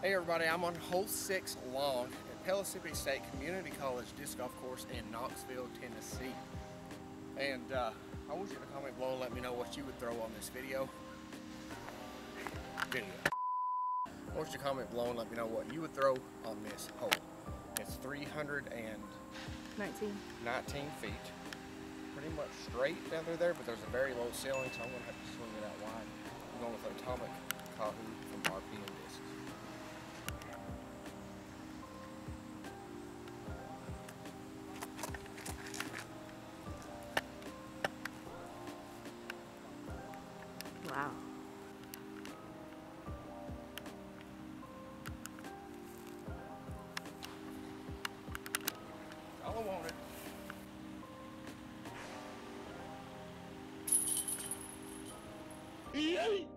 Hey everybody, I'm on hole 6 long at Pellissippi State Community College Disc Golf Course in Knoxville, Tennessee. And I want you to comment below and let me know what you would throw on this video. I want you to comment below and let me know what you would throw on this hole. It's 319 feet. Pretty much straight down through there, but there's a very low ceiling, so I'm going to have to swing it out wide. I'm going with Atomic Kahoo from RPM Discs. Wow. All I wanted. Yay!